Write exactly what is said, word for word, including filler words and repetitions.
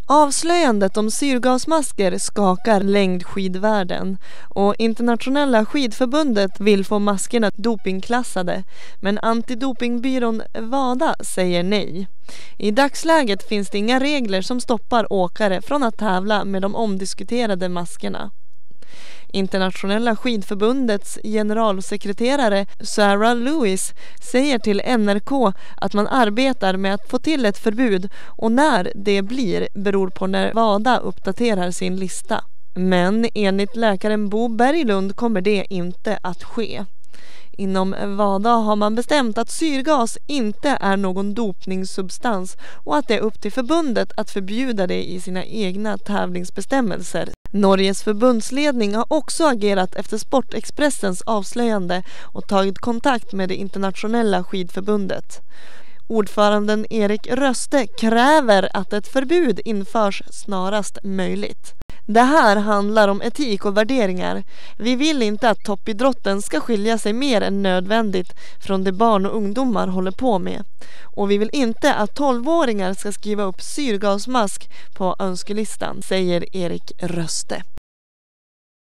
Avslöjandet om syrgasmasker skakar längdskidvärlden och Internationella skidförbundet vill få maskerna dopingklassade, men antidopingbyrån WADA säger nej. I dagsläget finns det inga regler som stoppar åkare från att tävla med de omdiskuterade maskerna. Internationella skidförbundets generalsekreterare Sarah Lewis säger till N R K att man arbetar med att få till ett förbud, och när det blir beror på när WADA uppdaterar sin lista. Men enligt läkaren Bo Berglund kommer det inte att ske. Inom WADA har man bestämt att syrgas inte är någon dopningssubstans och att det är upp till förbundet att förbjuda det i sina egna tävlingsbestämmelser. Norges förbundsledning har också agerat efter Sportexpressens avslöjande och tagit kontakt med det internationella skidförbundet. Ordföranden Erik Röste kräver att ett förbud införs snarast möjligt. Det här handlar om etik och värderingar. Vi vill inte att toppidrotten ska skilja sig mer än nödvändigt från det barn och ungdomar håller på med. Och vi vill inte att tolvåringar ska skriva upp syrgasmask på önskelistan, säger Erik Röste.